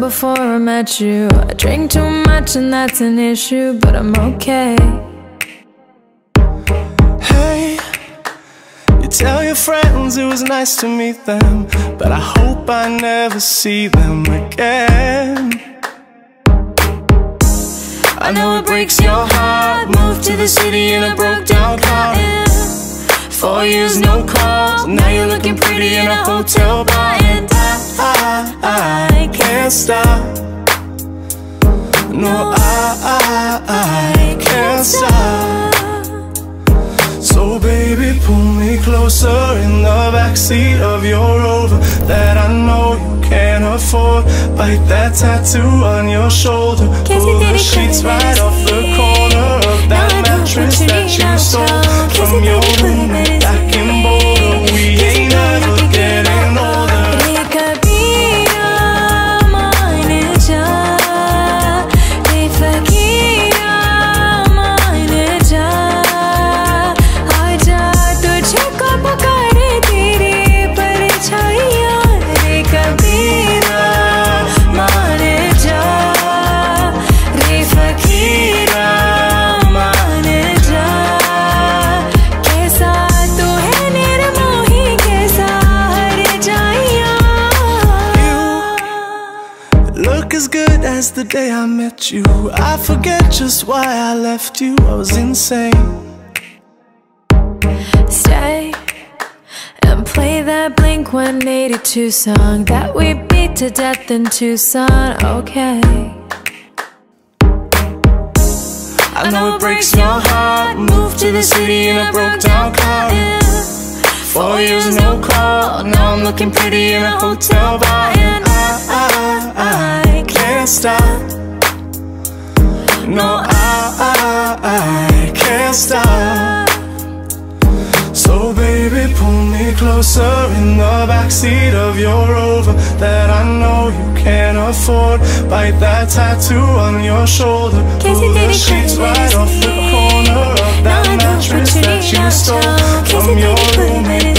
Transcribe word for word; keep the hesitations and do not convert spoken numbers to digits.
before I met you. I drink too much and that's an issue, but I'm okay. Hey, you tell your friends it was nice to meet them, but I hope I never see them again. I know it breaks your heart. Moved to the city in a broke down car. Four years no calls, now you're looking pretty in a hotel bar. And I, I, I can't stop. No, I, I, I can't stop. So baby, pull me closer in the backseat of your Rover that I know you can't afford. Bite that tattoo on your shoulder. Pull the sheets right off the corner of that mattress that you stole from your roommate back in Boulder. We ain't ever getting older. As good as the day I met you. I forget just why I left you. I was insane. Stay and play that Blink one eighty-two song that we beat to death in Tucson. Okay, I know it breaks your heart. Moved to the city in a broke down car. Four years no call, now I'm looking pretty in a hotel bar. And I, I, I can't stop. No, I, I, I can't stop. So baby, pull me closer in the backseat of your Rover that I know you can't afford. Bite that tattoo on your shoulder. Pull the sheets right off the corner of that mattress that you stole from your roommate